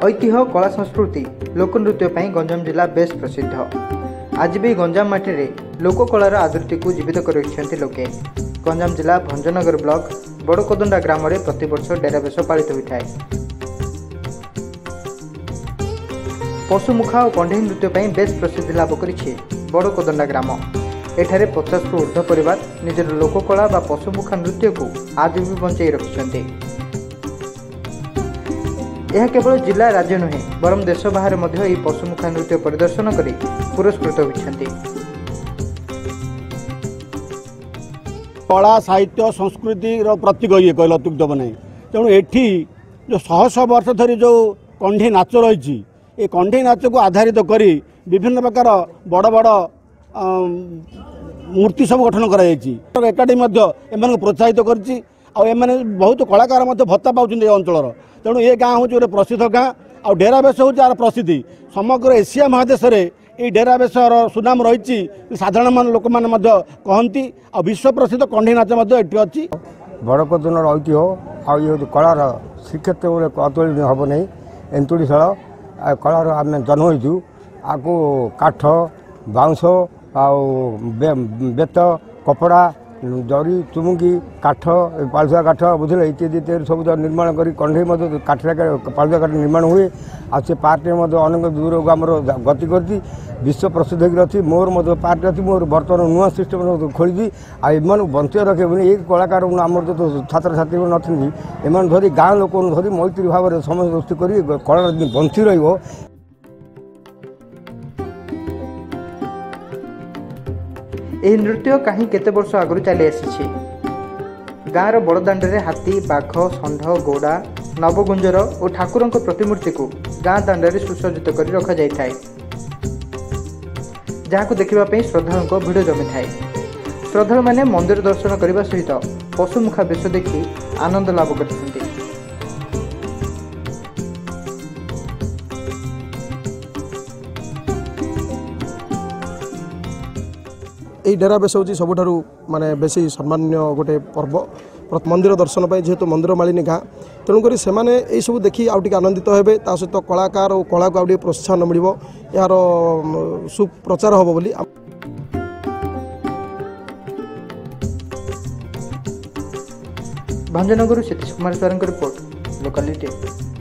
ऐतिह्य कला संस्कृति लोकनृत्य गंजाम जिला बेस प्रसिद्ध। आज भी गंजाम माटी लोककलार आदृति को जीवित कर लोके। गंजाम जिला भंजनगर ब्लॉक बड़कोदंडा ग्राम में प्रतिवर्ष डेराबेश पालित होता है। पशुमुखा और कंढे नृत्य बेस प्रसिद्धि लाभ कर बड़कोदंडा ग्राम। एठारे 50 रु ऊर्ध्व परिवार निजर लोककला व पशुमुखा नृत्य को आज भी बंचाई रखिंट। यह केवल जिला राज्य नुहे बरम देश बाहर पशुमुखा नृत्य परिदर्शन कर पुरस्कृत होती। कला साहित्य संस्कृति प्रतीक ये कहल अत्युक्त बनाए। तेणु एठी जो शह वर्ष धरी जो कंढी नाच रही ये कंढी नाच को आधारित करी विभिन्न प्रकार बड़ बड़ मूर्ति सब गठन कर एकाडेमी प्रोत्साहित कर बहुत कलाकार भत्ता पाँच अंचल। तेणु ये गाँव हूँ गोटे प्रसिद्ध गाँ आ डेराबेश हूँ यार प्रसिद्धि समग्र एशिया महादेश में ये डेराबेशर सुनाम रही। साधारण लोक मैंने कहती आ विश्व प्रसिद्ध कंढी नाच ये अच्छी बड़कोदंडार ऐतिह्य आ ये कलार श्रीक्षेत्र अतुलनीय हम नहीं। एंतुड़ीशाल कलार आम जन्म होइछु आपको काठ बाउंश बेत कपड़ा जरी चुमुकी काठ पालुआ काठ बुझे इत्यादि इत्यादि सब निर्माण कर कंढे काठ पालुआ काठ निर्माण हुए। आ से पार्ट में अनेक दूर को आम गति कर विश्व प्रसिद्ध अच्छी। मोर पार्ट अच्छी मोर बर्तमान नुआ सिस्टम खोली आम बंचे रखे ये कलाकार आम जो छात्र छात्री नहीं एम धरी गाँव लोक धरी मैत्री भाव में समय सृष्टि कर कला बंची रही। यह नृत्य कहीं केते वर्ष आगु चली आसी। गाँव बड़दाण्डे हाथी बाघ षंढ घोड़ा नवगुंजर और ठाकुर प्रतिमूर्ति को गाँ दाण्डे सुसज्जित कर रखा जाए जहाँ देखा श्रद्धालुओं भिड़ जमी थाए। श्रद्धालु मैंने मंदिर दर्शन करने सहित पशुमुखा बेश देखी आनंद लाभ करते। यही डेराबेश हूँ सबुठ माने बेसी सम्मान्य गोटे पर्व मंदिर दर्शन पर जेहेतु मंदिर मालिनी गाँ तेणुक से सब देखी आउ आनंदित हेबे। ता सहित कलाकार और कला को आउ प्रोत्साहन मिल यार सुप्रचार हम बोली। Bhanjanagar Satish Kumar sir report locality.